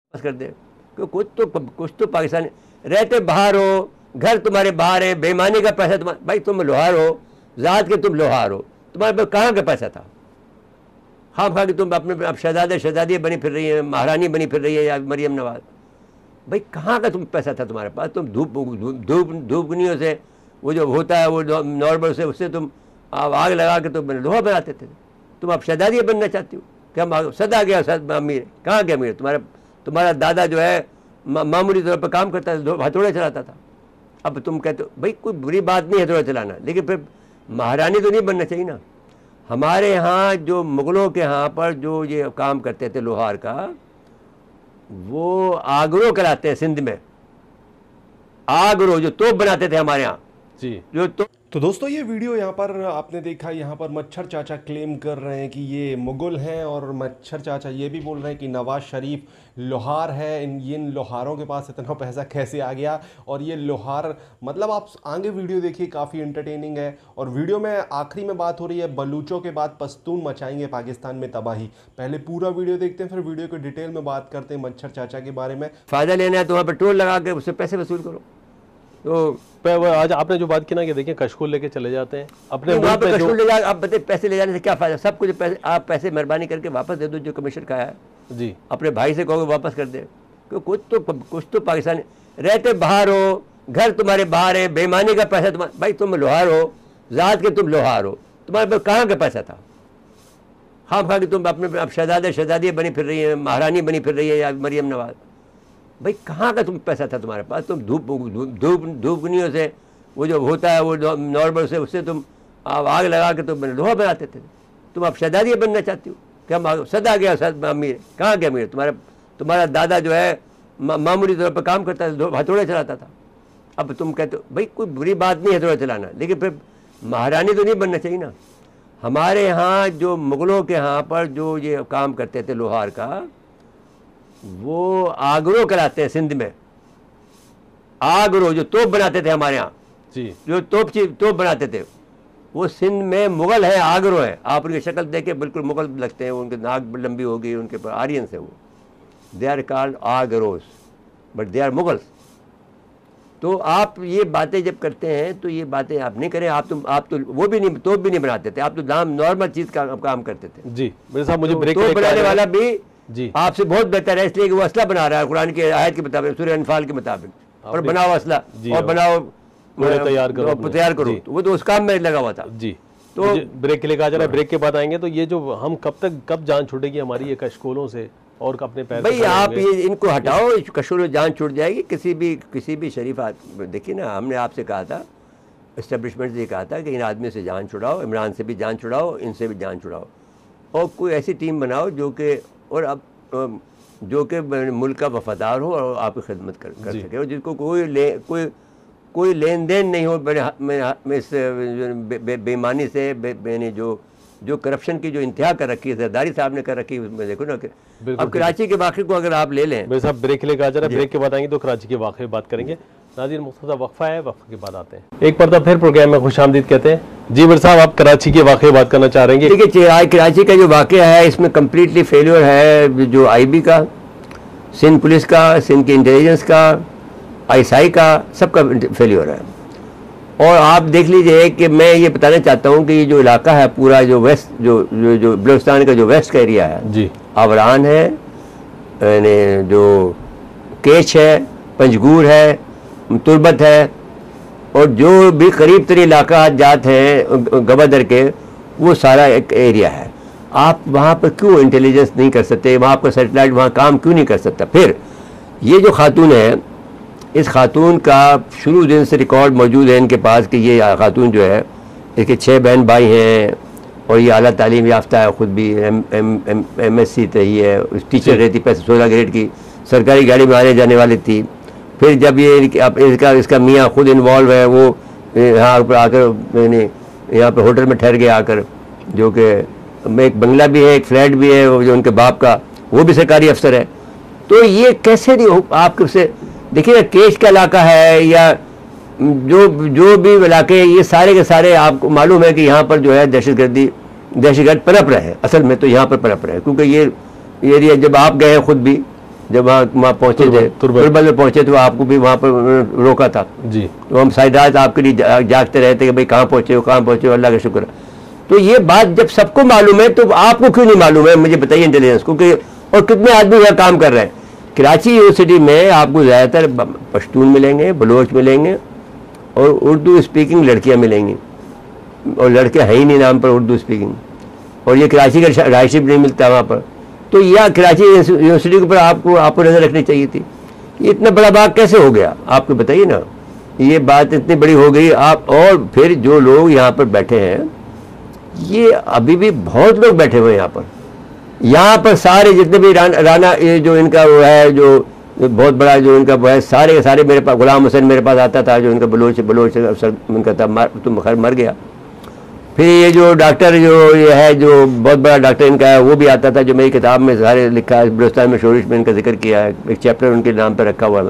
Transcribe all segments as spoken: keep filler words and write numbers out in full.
कर दे कि कुछ तो कुछ तो पाकिस्तानी रहते बाहर हो, घर तुम्हारे बाहर है, बेईमानी का पैसा तुम्हारा, भाई तुम लोहार हो, जात के तुम लोहार हो, तुम्हारे पास कहाँ का पैसा था? हाँ खा कि तुम अपने अब शहजादे शहजादी बनी फिर रही है, महारानी बनी फिर रही है या मरियम नवाज, भाई कहाँ का तुम पैसा था तुम्हारे पास? तुम धूप धूप धूपगनियों से वो जो होता है वो नॉर्मल से उससे तुम आग लगा के तुम लोहा बनाते थे। तुम अब शहजादी बनना चाहती हो क्या? हम सदा गया सद अमीर, कहाँ गया अमीर? तुम्हारा तुम्हारा दादा जो है मामूली तौर पर काम करता था, हथौड़े चलाता था। अब तुम कहते हो भाई कोई बुरी बात नहीं हथौड़ा चलाना, लेकिन फिर महारानी तो नहीं बनना चाहिए ना। हमारे यहाँ जो मुग़लों के यहाँ पर जो ये काम करते थे लोहार का, वो आगरो कराते हैं सिंध में, आगरो जो तोप बनाते थे हमारे यहाँ जी जो तो तो दोस्तों ये वीडियो यहाँ पर आपने देखा, यहाँ पर मच्छर चाचा क्लेम कर रहे हैं कि ये मुगल हैं, और मच्छर चाचा ये भी बोल रहे हैं कि नवाज शरीफ लोहार है। इन इन लोहारों के पास इतना पैसा कैसे आ गया? और ये लोहार मतलब आप आगे वीडियो देखिए, काफ़ी इंटरटेनिंग है। और वीडियो में आखिरी में बात हो रही है बलूचों के बाद पश्तून मचाएंगे पाकिस्तान में तबाही। पहले पूरा वीडियो देखते हैं, फिर वीडियो को डिटेल में बात करते हैं मच्छर चाचा के बारे में। फ़ायदा लेना है तो वहाँ पर टोल लगा के उससे पैसे वसूल करो। तो आज आपने जो बात की ना कि देखिए कशकोल लेके चले जाते हैं अपने वहाँ पे कशकोल ले जा, आप बताइए पैसे ले जाने से क्या फ़ायदा? सब कुछ पैसे आप पैसे मेहरबानी करके वापस दे दो जो कमीशन का है जी, अपने भाई से कहोगे वापस कर दे। क्योंकि कुछ तो कुछ तो पाकिस्तानी रहते बाहर हो, घर तुम्हारे बाहर है, बेईमानी का पैसा तुम्हारा, भाई तुम लोहार हो, जात के तुम लोहार हो, तुम्हारे पास कहाँ का पैसा था? हाँ खा कि तुम अपने अब शहजादे शहजादी बनी फिर रही है, महारानी बनी फिर रही है या मरियम नवाज, भाई कहाँ का तुम पैसा था तुम्हारे पास? तुम धूप धूप धूपगनियों से वो जो होता है वो नॉर्मल से उससे तुम आग लगा के तुम लोहा बनाते थे। तुम अब शहजादी बनना चाहती हो क्या? हम सदा गया सद अमीर, कहाँ गया अमीर? तुम्हारा तुम्हारा दादा जो है मामूली तौर पर काम करता था, हथौड़े चलाता था। अब तुम कहते हो भाई कोई बुरी बात नहीं हथौड़ा चलाना, लेकिन फिर महारानी तो नहीं बनना चाहिए ना। हमारे यहाँ जो मुग़लों के यहाँ पर जो ये काम करते थे लोहार का, वो आगरो कराते हैं सिंध में, आगरो जो तोप बनाते थे हमारे यहाँ जी, जो तोप तोप बनाते थे, वो सिंध में मुग़ल है, आगरो है। आप उनकी शक्ल देखे बिल्कुल मुग़ल लगते हैं, उनकी नाक लंबी होगी, उनके पर आर्यंस है, वो दे आर कॉल्ड आगरोस बट दे आर मुग़ल्स। तो आप ये बातें जब करते हैं तो ये बातें आप नहीं करें। आप तो आप तो वो भी नहीं तोप भी नहीं बनाते थे, आप तो नाम नॉर्मल चीज़ का काम करते थे जी। मेरे साहब मुझे ब्रेक तोप बनाने वाला भी जी आपसे बहुत बेहतर है, इसलिए कि वो असला बना रहा है कुरान के आयत के मुताबिक, सूरह अनफाल के मुताबिक, और बनाओ असला और बनाओ तैयार करो तैयार करो, तो वो तो उस काम में लगा हुआ था जी। तो ब्रेक के लिए कहा जा रहा है, ब्रेक के बाद आएंगे। तो ये जो हम कब तक कब जान छूटेगी हमारी ये कशकोलों से और अपने पैर? भाई आप ये इनको हटाओ, कशकोल जान छूट जाएगी। किसी भी किसी भी शरीफ आदमी, देखिए ना, हमने आपसे कहा था, इस्टेब्लिशमेंट से कहा था कि इन आदमी से जान छुड़ाओ, इमरान से भी जान छुड़ाओ, इनसे भी जान छुड़ाओ, और कोई ऐसी टीम बनाओ जो कि और अब जो कि मुल्क का वफादार हो और आपकी खिदमत कर, कर सके, और जिसको कोई ले कोई कोई लेन देन नहीं हो मेरे इस बेईमानी से, यानी जो जो करप्शन की जो इंतहा कर रखी है जरदारी साहब ने कर रखी है, उसमें देखो ना कि अब कराची के वाक़े को अगर आप ले लें। मेरे साहब ब्रेक के लिए कहा जा रहा है, ब्रेक के बाद आएंगे तो कराची के वाक़े की बात करेंगे। नाज़रीन मुख्तसर वक्फा है, वक्फे के बाद आते हैं। एक बार फिर प्रोग्राम में खुशामदीद कहते हैं। जी मेरे साहब, आप कराची के वाक़े बात करना चाह रहे हैं? देखिए आज कराची का जो वाक़या है इसमें कम्प्लीटली फेलियर है, जो आई बी का, सिंध पुलिस का, सिंध की इंटेलिजेंस का, आई एस आई का, सबका फेलियर है। और आप देख लीजिए कि मैं ये बताना चाहता हूँ कि ये जो इलाका है पूरा, जो वेस्ट जो जो, जो बलूचिस्तान का जो वेस्ट का एरिया है जी, आवरान है, यानी जो केच है, पंजगूर है, तुरबत है, और जो भी करीब तरी इलाका जात हैं गवादर के, वो सारा एक एरिया है। आप वहाँ पर क्यों इंटेलिजेंस नहीं कर सकते? वहाँ पर सेटेलाइट वहाँ काम क्यों नहीं कर सकता? फिर ये जो खातून है, इस खातून का शुरू दिन से रिकॉर्ड मौजूद है इनके पास कि ये खातून जो है, इसके छः बहन भाई हैं, और ये आला तालीम याफ्ता है, ख़ुद भी M M M M S C रही है, टीचर रहती, पैसे सोलह ग्रेड की, सरकारी गाड़ी में आने जाने वाली थी। फिर जब ये इसका इसका मियाँ खुद इन्वॉल्व है, वो यहाँ पर आकर यानी यहाँ पर होटल में ठहर गया आकर, जो कि एक बंगला भी है, एक फ्लैट भी है, जो उनके बाप का, वो भी सरकारी अफसर है। तो ये कैसे नहीं आप से देखिए ना, केश का इलाका है या जो जो भी इलाके, ये सारे के सारे आपको मालूम है कि यहाँ पर जो है दहशतगर्दी दहशतगर्द पनप रहे हैं। असल में तो यहाँ पर पनप रहे हैं, क्योंकि ये एरिया जब आप गए हैं खुद भी, जब वहाँ वहाँ पहुँचे थे, तुर्बल में पहुँचे तो आपको भी वहाँ पर रोका था जी। तो हम सारी रात आपके लिए जा, जागते रहते कि भाई कहाँ पहुँचे हो कहाँ पहुँचे हो, अल्लाह का शुक्र। तो ये बात जब सबको मालूम है तो आपको क्यों नहीं मालूम है, मुझे बताइए इंटेलिजेंस को कि और कितने आदमी यहाँ काम कर रहे हैं। कराची यूनिवर्सिटी में आपको ज़्यादातर पश्तून मिलेंगे, बलोच मिलेंगे और उर्दू स्पीकिंग लड़कियाँ मिलेंगी, और लड़के हैं ही नहीं नाम पर उर्दू स्पीकिंग, और ये कराची का राइटशिप नहीं मिलता वहाँ पर। तो यह कराची यूनिवर्सिटी के ऊपर आपको आपको नज़र रखनी चाहिए थी। ये इतना बड़ा बाग कैसे हो गया आपको बताइए ना, ये बात इतनी बड़ी हो गई आप। और फिर जो लोग यहाँ पर बैठे हैं, ये अभी भी बहुत लोग बैठे हुए हैं यहाँ पर, यहाँ पर सारे जितने भी रान, राना ये जो इनका वो है, जो बहुत बड़ा जो इनका वो है, सारे के सारे मेरे पास, गुलाम हुसैन मेरे पास आता था जो इनका बलोच बलोच अफसर उनका था, मर, तुम खैर मर गया। फिर ये जो डॉक्टर जो ये है जो बहुत बड़ा डॉक्टर इनका है, वो भी आता था, जो मेरी किताब में सारे लिखा है, बलूचिस्तान में शोरिश में इनका जिक्र किया है, एक चैप्टर उनके नाम पर रखा हुआ है।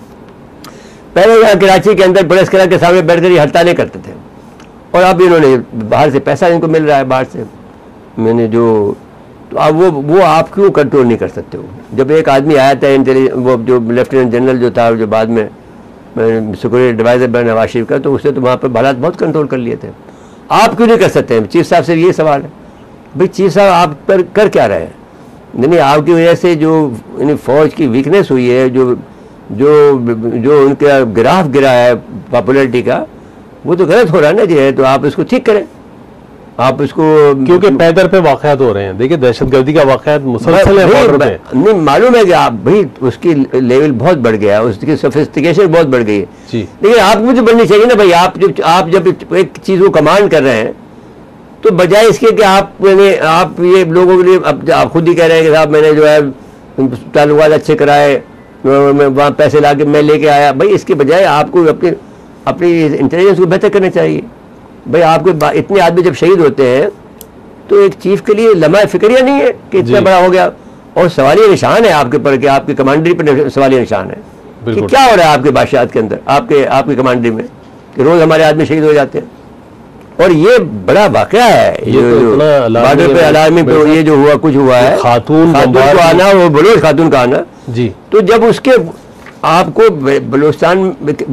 पहले यहाँ कराची के अंदर पुलिस कलर के सामने बैठ कर ये हड़तालें करते थे, और अब इन्होंने बाहर से पैसा इनको मिल रहा है बाहर से, मैंने जो, तो अब वो वो आप क्यों कंट्रोल नहीं कर सकते हो। जब एक आदमी आया था इंटेलिजेंस, वो जो लेफ्टिनेंट जनरल जो था, जो बाद में सिक्योरिटी एडवाइजर बना नवाज शरीफ का, तो उसने तो वहाँ पर हालात बहुत कंट्रोल कर लिए थे, आप क्यों नहीं कर सकते हैं। चीफ साहब से ये सवाल है, भाई चीफ साहब आप पर कर क्या रहे हैं। नहीं नहीं, आपकी वजह से जो फौज की वीकनेस हुई है, जो जो जो उनका ग्राफ गिरा है पॉपुलरिटी का, वो तो गलत हो रहा है ना जी, है तो आप इसको ठीक करें। आप इसको, क्योंकि पैदर पे वाकयात हो रहे हैं, देखिए दहशतगर्दी का वाकयात मुसलसल है बॉर्डर पे। नहीं मालूम है कि आप भाई उसकी लेवल बहुत बढ़ गया है, उसकी सोफिस्टिकेशन बहुत बढ़ गई है जी। लेकिन आपको तो बढ़नी चाहिए ना भाई। आप जब आप जब एक चीज़ को कमांड कर रहे हैं, तो बजाय इसके कि आप मैंने आप ये लोगों के लिए, अब आप खुद ही कह रहे हैं कि साहब मैंने जो है ताल्लुकात अच्छे कराए, मैं वहाँ पैसे ला के मैं लेके आया, भाई इसके बजाय आपको अपनी अपनी इंटेलिजेंस को बेहतर करना चाहिए। भाई आपके इतने आदमी जब शहीद होते हैं, तो एक चीफ के लिए लम्हा फिक्रिया नहीं है कि इतना बड़ा हो गया, और सवालिया निशान है आपके पर कि आपके कमांडरी पर सवालिया निशान है कि क्या हो रहा है आपके बादशाहत के अंदर, आपके आपकी कमांडरी में, कि रोज़ हमारे आदमी शहीद हो जाते हैं। और ये बड़ा वाकया है, ये बॉर्डर पे अलार्मी पे ये जो हुआ कुछ हुआ है, खातून खातून को आना, वो बलोच खातून का आना जी। तो जब उसके आपको बलूचिस्तान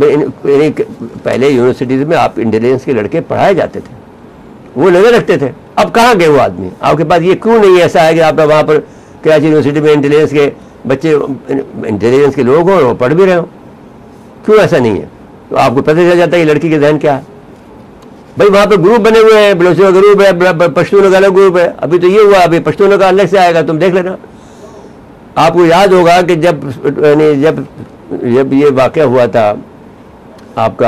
पहले यूनिवर्सिटीज में आप इंटेलिजेंस के लड़के पढ़ाए जाते थे, वो नजर रखते थे, अब कहाँ गए वो आदमी। आपके पास ये क्यों नहीं ऐसा है कि आप वहाँ पर कराची यूनिवर्सिटी में इंटेलिजेंस के बच्चे इंटेलिजेंस के लोग हों और पढ़ भी रहे हो, क्यों ऐसा नहीं है। तो आपको पता चल जाता है कि लड़की के जहन क्या है। भाई वहाँ पर ग्रुप बने हुए हैं, बलोचियों का ग्रुप है, पश्तूनों का अलग ग्रुप है। अभी तो ये हुआ, अभी पश्तूनों का अलग से आएगा, तुम देख लेना। आपको याद होगा कि जब जब जब ये वाक़या हुआ था आपका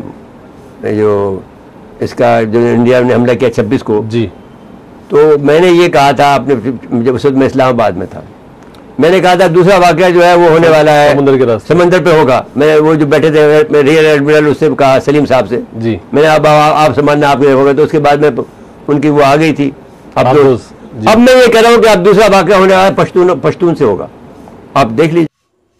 जो इसका जो इंडिया ने हमला किया छब्बीस को जी, तो मैंने ये कहा था अपने, जब उस वक्त मैं इस्लामाबाद में था, मैंने कहा था दूसरा वाक़या जो है वो होने वाला है समुद्र के रास्ते, समंदर पे होगा। मैंने वो जो बैठे थे रियल एडमिरल उससे कहा, सलीम साहब से जी, मैंने अब आप संभालना आपके होगा। तो उसके बाद में उनकी वो आ गई थी। अब तो अब मैं ये कह रहा हूँ कि अब दूसरा वाक़या होने वाला है पश्तून पश्तून से होगा, आप देख लीजिए।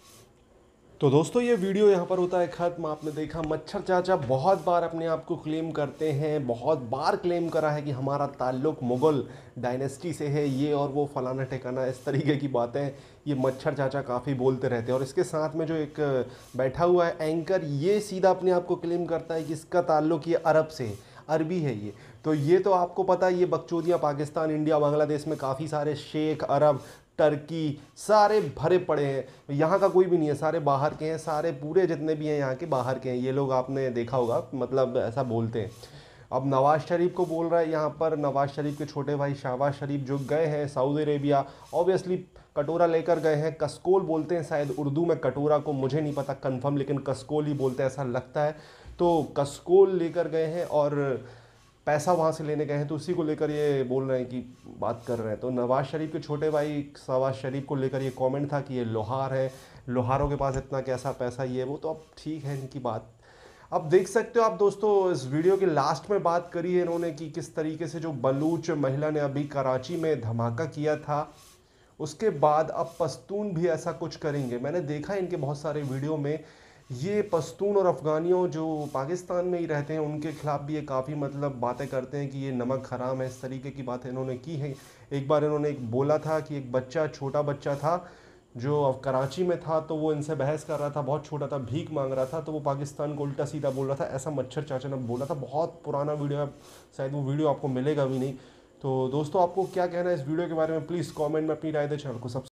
तो दोस्तों ये वीडियो यहाँ पर होता है ख़त्म। आपने देखा मच्छर चाचा बहुत बार अपने आप को क्लेम करते हैं, बहुत बार क्लेम करा है कि हमारा ताल्लुक मुग़ल डायनेस्टी से है, ये और वो फलाना ठिकाना, इस तरीके की बातें ये मच्छर चाचा काफ़ी बोलते रहते हैं। और इसके साथ में जो एक बैठा हुआ है एंकर, ये सीधा अपने आप को क्लेम करता है कि इसका ताल्लुक ये अरब से, अरबी है ये। तो ये तो आपको पता है, ये बकचोदियाँ पाकिस्तान, इंडिया, बांग्लादेश में काफ़ी सारे शेख, अरब, टर्की सारे भरे पड़े हैं। यहाँ का कोई भी नहीं है, सारे बाहर के हैं, सारे पूरे जितने भी हैं यहाँ के बाहर के हैं। ये लोग आपने देखा होगा, मतलब ऐसा बोलते हैं। अब नवाज़ शरीफ को बोल रहा है यहाँ पर, नवाज़ शरीफ के छोटे भाई शहबाज शरीफ जो गए हैं सऊदी अरेबिया, ऑब्वियसली कटोरा लेकर गए हैं, कसकोल बोलते हैं शायद उर्दू में कटोरा को, मुझे नहीं पता कंफर्म, लेकिन कसकोल ही बोलते हैं ऐसा लगता है। तो कसकोल लेकर गए हैं और पैसा वहाँ से लेने गए हैं, तो उसी को लेकर ये बोल रहे हैं कि बात कर रहे हैं। तो नवाज़ शरीफ के छोटे भाई शहबाज शरीफ को लेकर ये कमेंट था कि ये लोहार है, लोहारों के पास इतना कैसा पैसा, ये वो। तो अब ठीक है इनकी बात। अब देख सकते हो आप दोस्तों, इस वीडियो के लास्ट में बात करी है इन्होंने कि किस तरीके से जो बलूच महिला ने अभी कराची में धमाका किया था, उसके बाद अब पश्तून भी ऐसा कुछ करेंगे। मैंने देखा इनके बहुत सारे वीडियो में, ये पश्तून और अफ़गानियों जो पाकिस्तान में ही रहते हैं उनके खिलाफ भी ये काफ़ी मतलब बातें करते हैं कि ये नमक हराम है, इस तरीके की बातें इन्होंने की हैं। एक बार इन्होंने एक बोला था कि एक बच्चा, छोटा बच्चा था जो अब कराची में था तो वो इनसे बहस कर रहा था, बहुत छोटा था, भीख मांग रहा था, तो वो पाकिस्तान को उल्टा सीधा बोल रहा था, ऐसा मच्छर चाचा ने बोला था। बहुत पुराना वीडियो है, शायद वो वीडियो आपको मिलेगा भी नहीं। तो दोस्तों आपको क्या कहना है इस वीडियो के बारे में, प्लीज़ कमेंट में अपनी राय दें, चैनल को सब्सक्राइब